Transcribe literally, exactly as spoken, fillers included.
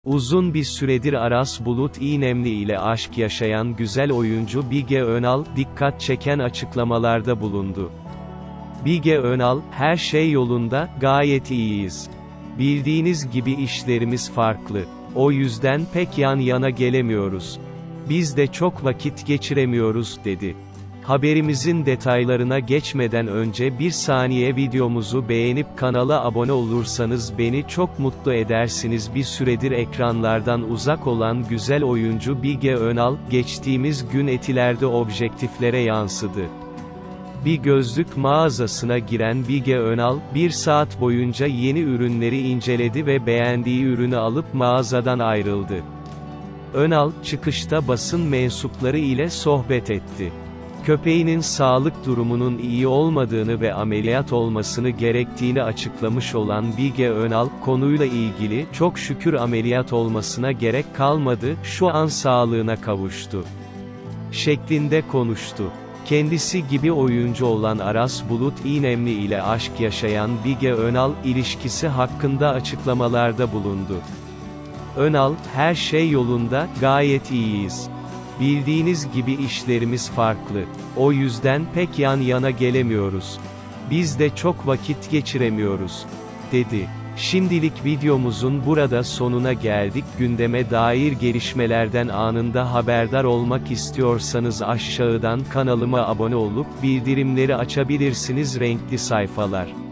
Uzun bir süredir Aras Bulut İynemli ile aşk yaşayan güzel oyuncu Bige Önal, dikkat çeken açıklamalarda bulundu. Bige Önal, "Her şey yolunda, gayet iyiyiz. Bildiğiniz gibi işlerimiz farklı. O yüzden pek yan yana gelemiyoruz. Biz de çok vakit geçiremiyoruz," dedi. Haberimizin detaylarına geçmeden önce bir saniye videomuzu beğenip kanala abone olursanız beni çok mutlu edersiniz. Bir süredir ekranlardan uzak olan güzel oyuncu Bige Önal, geçtiğimiz gün Etiler'de objektiflere yansıdı. Bir gözlük mağazasına giren Bige Önal, bir saat boyunca yeni ürünleri inceledi ve beğendiği ürünü alıp mağazadan ayrıldı. Önal, çıkışta basın mensupları ile sohbet etti. Köpeğinin sağlık durumunun iyi olmadığını ve ameliyat olmasını gerektiğini açıklamış olan Bige Önal, konuyla ilgili, "Çok şükür ameliyat olmasına gerek kalmadı, şu an sağlığına kavuştu," şeklinde konuştu. Kendisi gibi oyuncu olan Aras Bulut İynemli ile aşk yaşayan Bige Önal, ilişkisi hakkında açıklamalarda bulundu. Önal, "Her şey yolunda, gayet iyiyiz. Bildiğiniz gibi işlerimiz farklı. O yüzden pek yan yana gelemiyoruz. Biz de çok vakit geçiremiyoruz," dedi. Şimdilik videomuzun burada sonuna geldik. Gündeme dair gelişmelerden anında haberdar olmak istiyorsanız aşağıdan kanalıma abone olup bildirimleri açabilirsiniz. Renkli sayfalar.